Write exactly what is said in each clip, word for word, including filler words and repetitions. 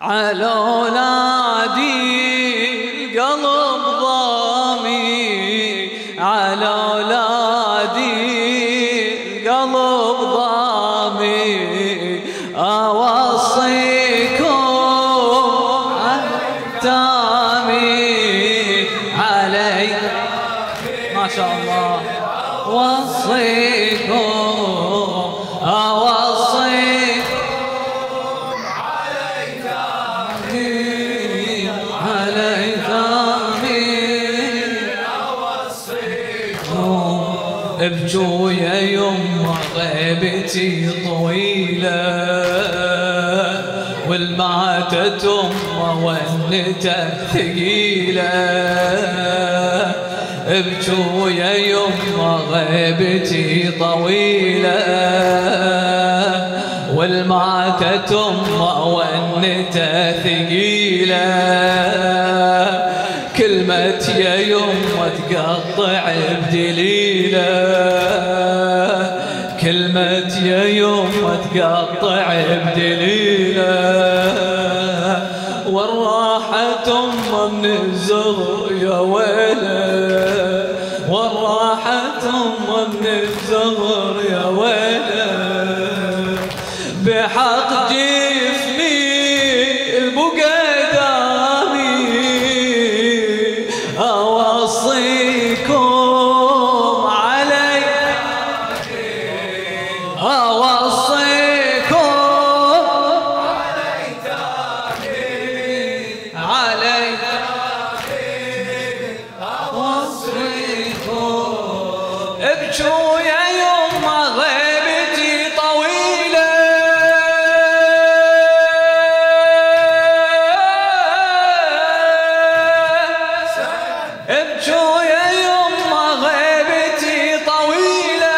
على أولادي القلب ضامي، على أولادي القلب ضامي، أوصيكم التامي علي ما شاء الله، وصيكم ابجوا يا يما غيبتي طويلة، والماتت أمه ونته ثقيلة. ابجوا يا يما غيبتي طويلة، والماتت أمه ونته ثقيلة. كلمة يا يما تقطع بدليلة، كلمة يا يما تقطع بدليلة. والراحة أمه من الزغر يا ويله، والراحة أمه من الزغر يا ويله. بحق جفني البقى أوصيكم علي، أوصيكم علي، أوصيكم. ابجوا يا يما غيبتي طويلة، ابجوا يا يما غيبتي طويلة،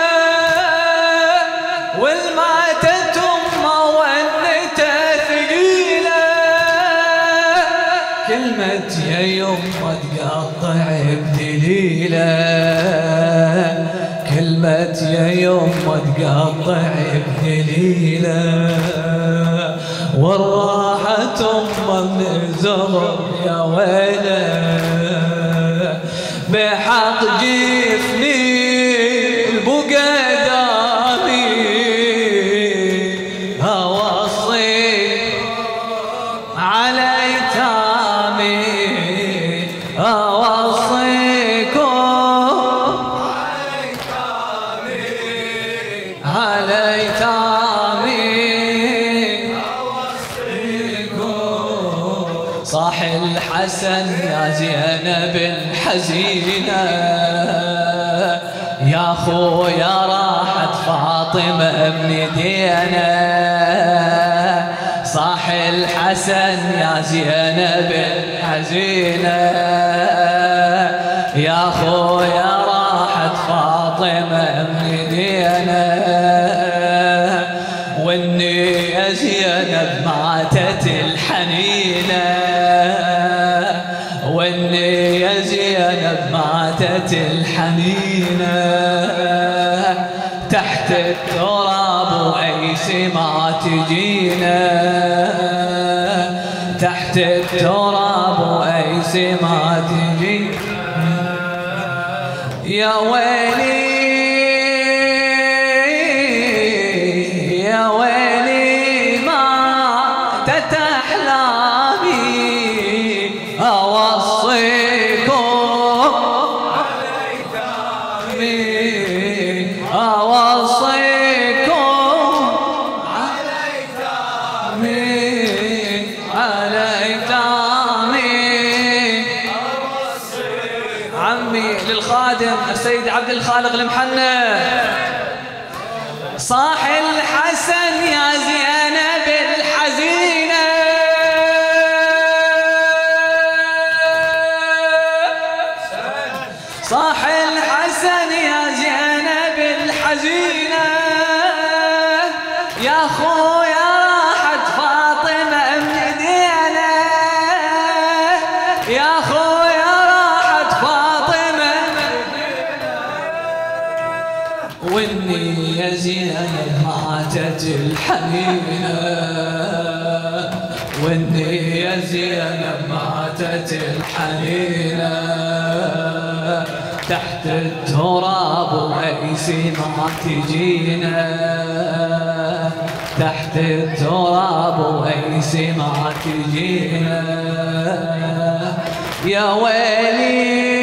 والماتت أمه ونته ثقيلة. كلمة يا يما تقطع بدليلة، كلمة يا يما تقطع بدليلة. والراحة أمه من الزغر يا ويله. بحق جفني البقى دامي، أوصي على يتامي، أوصيكم على يتامي، أوصيكم. صاح الحسن يا زينب الحزينة، يا خويا راحت فاطمة من دينا. صاح الحسن يا زينب الحزينة، يا خويا راحت فاطمة من دينا. واني يا زينب ماتت الحنينة، واني يا زينب ماتت الحنينة. تحت التراب وأيس ما تجينا، تحت التراب وأيس ما تجينا. يا ويلي يا ويلي ماتت أحلامي، أوصيكم أوصيكم على يتامي، على يتامي. عمي للخادم السيد عبد الخالق المحنى. صاح الحسن يا زينب الحزينة، صاح الحسن يا زينب الحزينة. يا خويا راحت فاطمة من دينا، يا خويا راحت فاطمة من دينا. واني يا زينب ماتت الحنينة، واني يا زينب ماتت الحنينة تحت التراب وأيسي ما تجينا تحت التراب وأيسي ما تجينا يا ويلي